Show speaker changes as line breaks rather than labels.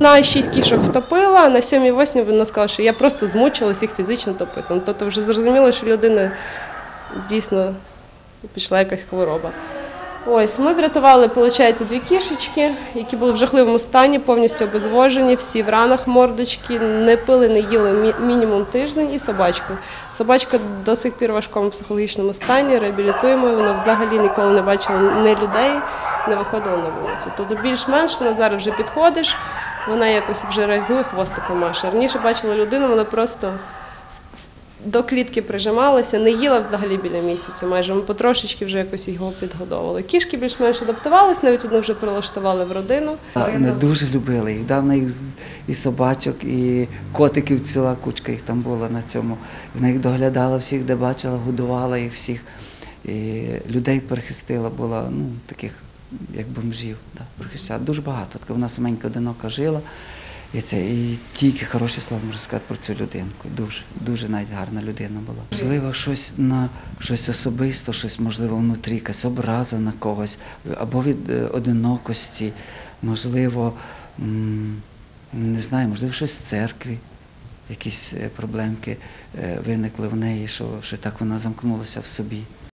На 6 кішок втопила, а на 7-8 вона сказала, що я просто змучилась їх фізично топити. Тобто вже зрозуміло, що людина дійсно пішла якась хвороба. Ось, ми врятували, виходить, 2 кішечки, які були в жахливому стані, повністю обезвожені, всі в ранах мордочки, не пили, не їли мінімум тиждень, і собачку. Собачка до сих пір в важкому психологічному стані, реабілітуємо, вона взагалі ніколи не бачила ні людей, не виходила на вулицю. Тобто більш-менш вона зараз вже підходиш, вона якось вже реагує, хвостиком маше. Раніше бачила людину, вона просто до клітки прижималася, не їла взагалі біля місяця, майже ми потрошечки вже якось його підгодовували. Кішки більш-менш адаптувалися, навіть одну вже прилаштували в родину.
Не дуже любили їх, давно їх і собачок, і котиків ціла кучка їх там була на цьому. Вона їх доглядала всіх, де бачила, годувала їх всіх. І людей перехистила, була, таких, як бомжів, перехистила. Дуже багато, така вона саменька одинока жила. І тільки хороші слова можу сказати про цю людинку. Дуже навіть гарна людина була. Можливо, щось особисто, щось, можливо, внутрі, якась образа на когось, або від одинокості, можливо, не знаю, можливо, щось в церкві, якісь проблемки виникли в неї, що так вона замкнулася в собі.